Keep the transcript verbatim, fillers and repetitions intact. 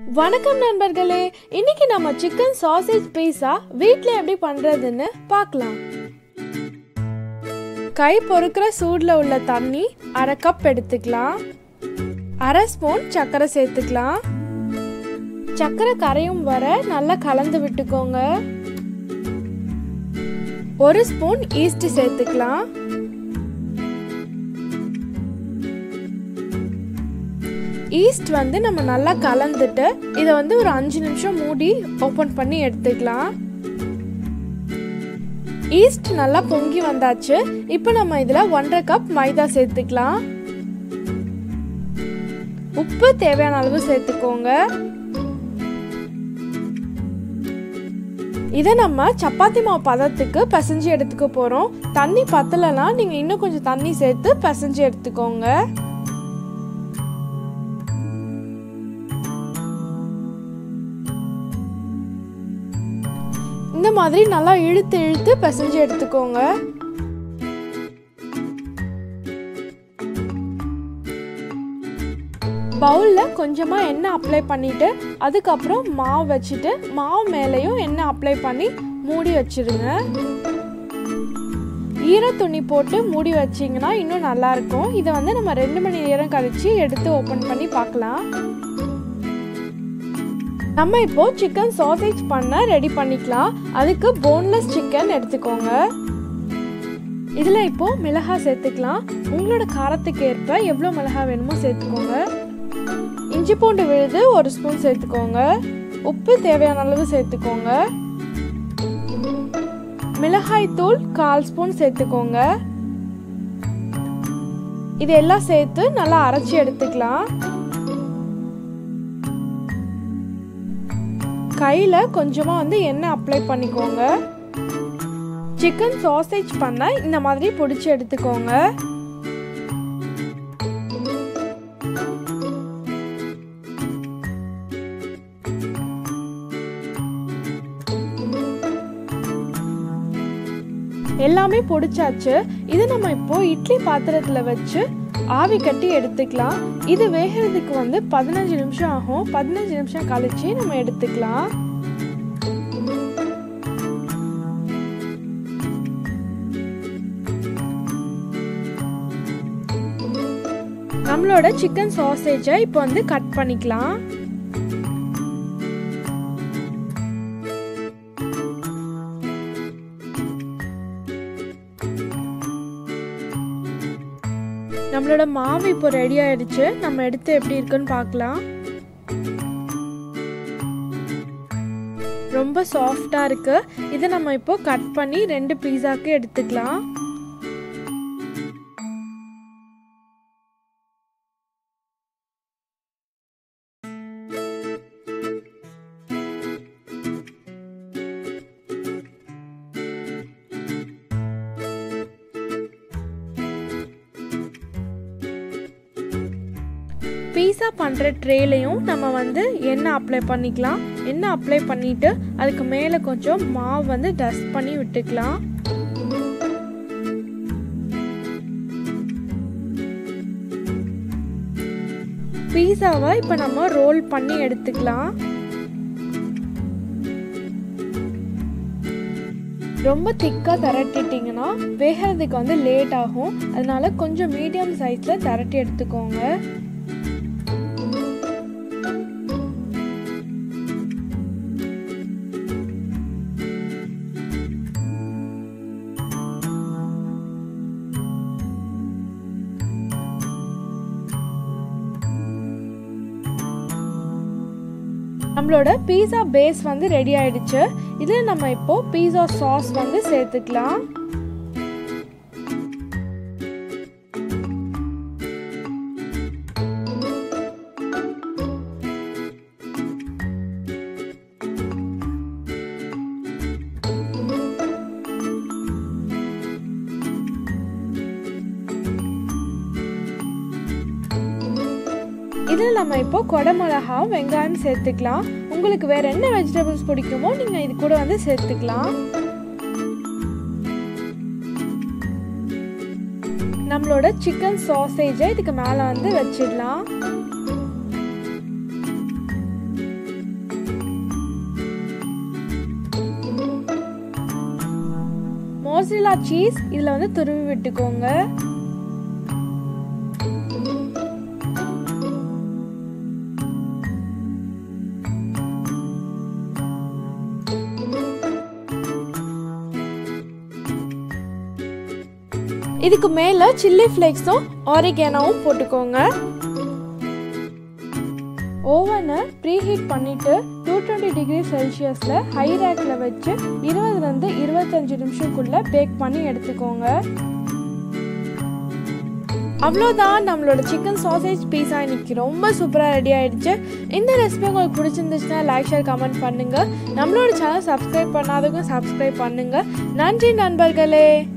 வணக்கம் நண்பர்களே, இன்னைக்கு நம்ம சிக்கன் சாசேஜ் பீஸா வீட்ல எப்படி பண்றதுன்னு பார்க்கலாம். கை பொறுக்கிற சூடுல உள்ள தண்ணி அரை கப் எடுத்துக்கலாம். அரை ஸ்பூன் சர்க்கரை சேர்த்துக்கலாம். சர்க்கரை கரையும் வர நல்லா கலந்து விட்டுக்கோங்க. ஒரு ஸ்பூன் ஈஸ்ட் சேர்த்துக்கலாம். ஈஸ்ட் வந்து நம்ம நல்லா கலந்துட்டு இதை வந்து ஒரு அஞ்சு நிமிஷம் மூடி ஓப்பன் பண்ணி எடுத்துக்கலாம். ஈஸ்ட் நல்லா பொங்கி வந்தாச்சு. இப்போ நம்ம இதில் ஒன்றரை கப் மைதா சேர்த்துக்கலாம். உப்பு தேவையான அளவு சேர்த்துக்கோங்க. இதை நம்ம சப்பாத்தி மாவு பதத்துக்கு பிசைஞ்சு எடுத்துக்க போகிறோம். தண்ணி பத்தலைன்னா நீங்கள் இன்னும் கொஞ்சம் தண்ணி சேர்த்து பிசைஞ்சு எடுத்துக்கோங்க. இந்த மாதிரி நல்லா இழுத்து இழுத்து பிசைஞ்சு எடுத்துக்கோங்க. பவுலில் கொஞ்சமாக எண்ணெய் அப்ளை பண்ணிவிட்டு அதுக்கப்புறம் மாவு வச்சுட்டு மாவு மேலேயும் எண்ணெய் அப்ளை பண்ணி மூடி வச்சுருங்க. ஈர துணி போட்டு மூடி வச்சிங்கன்னா இன்னும் நல்லாயிருக்கும். இதை வந்து நம்ம ரெண்டு மணி நேரம் கழித்து எடுத்து ஓப்பன் பண்ணி பார்க்கலாம். நம்ம இப்போ சிக்கன் சாசேஜ் பண்ண ரெடி பண்ணிக்கலாம். அதுக்கு போன்லெஸ் சிக்கன் எடுத்துக்கோங்க. இதில் இப்போ மிளகாய் சேர்த்துக்கலாம். உங்களோட காரத்துக்கு ஏற்ப எவ்வளோ மிளகாய் வேணுமோ சேர்த்துக்கோங்க. இஞ்சி பூண்டு விழுது ஒரு ஸ்பூன் சேர்த்துக்கோங்க. உப்பு தேவையான அளவு சேர்த்துக்கோங்க. மிளகாய் தூள் கால் ஸ்பூன் சேர்த்துக்கோங்க. இதெல்லாம் சேர்த்து நல்லா அரைச்சி எடுத்துக்கலாம். கையில் கொஞ்சமாக வந்து எண்ணெய் அப்ளை பண்ணிக்கோங்க. சிக்கன் சாசேஜ் பண்ண இந்த மாதிரி பிடிச்சி எடுத்துக்கோங்க. எல்லாமே பிடிச்சாச்சு. இது நம்ம இப்போ இட்லி பாத்திரத்தில் வச்சு ஆவி கட்டி எடுத்துக்கலாம். இது வேகிறதுக்கு வந்து பதினஞ்சு நிமிஷம் ஆகும். பதினஞ்சு நிமிஷம் கழிச்சு நம்ம எடுத்துக்கலாம். நம்மளோட சிக்கன் சாசேஜை இப்போ வந்து கட் பண்ணிக்கலாம். நம்மளோட மாவு இப்போ ரெடி ஆயிடுச்சு. நம்ம எடுத்து எப்படி இருக்குன்னு பார்க்கலாம். ரொம்ப சாஃப்டா இருக்கு. இதை நம்ம இப்போ கட் பண்ணி ரெண்டு பீஸாக்கு எடுத்துக்கலாம். பீஸா பண்ணுற ட்ரேலையும் நம்ம வந்து எண்ணெய் அப்ளை பண்ணிக்கலாம். எண்ணெய் அப்ளை பண்ணிவிட்டு அதுக்கு மேலே கொஞ்சம் மாவு வந்து டஸ்ட் பண்ணி விட்டுக்கலாம். பீஸாவை இப்போ நம்ம ரோல் பண்ணி எடுத்துக்கலாம். ரொம்ப திக்காக திரட்டிட்டிங்கன்னா வேகிறதுக்கு வந்து லேட் ஆகும். அதனால கொஞ்சம் மீடியம் சைஸில் திரட்டி எடுத்துக்கோங்க. நம்மளோட பீஸா பேஸ் வந்து ரெடி ஆயிடுச்சு. இதில் நம்ம இப்போ பீஸா சாஸ் வந்து சேர்த்துக்கலாம். இதில் நம்ம இப்போ கொடை மிளகா வெங்காயம் சேர்த்துக்கலாம். உங்களுக்கு வேற என்ன வெஜிடபிள்ஸ் பிடிக்குமோ நீங்க இது கூட வந்து சேர்த்துக்கலாம். நம்மளோட சிக்கன் சாசேஜை இதுக்கு மேலே வந்து வச்சிடலாம். மொசரில்லா சீஸ் இதில் வந்து துருவி விட்டுக்கோங்க. இதுக்கு மேலே சில்லி ஃப்ளேக்ஸும் ஆரிகானோவும் போட்டுக்கோங்க. ஓவனை ப்ரீஹீட் பண்ணிவிட்டு டூ டுவெண்ட்டி டிகிரி செல்சியஸில் ஹை ரேக்கில் வச்சு இருபதுலேருந்து இருபத்தஞ்சி நிமிஷத்துக்குள்ளே பேக் பண்ணி எடுத்துக்கோங்க. அவ்வளோதான், நம்மளோட சிக்கன் சாசேஜ் பீஸா இன்னைக்கு ரொம்ப சூப்பராக ரெடி ஆகிடுச்சு. இந்த ரெசிபி உங்களுக்கு பிடிச்சிருந்துச்சுன்னா லைக் ஷேர் கமெண்ட் பண்ணுங்கள். நம்மளோட சேனல் சப்ஸ்கிரைப் பண்ணாதவங்க சப்ஸ்கிரைப் பண்ணுங்கள். நன்றி நண்பர்களே.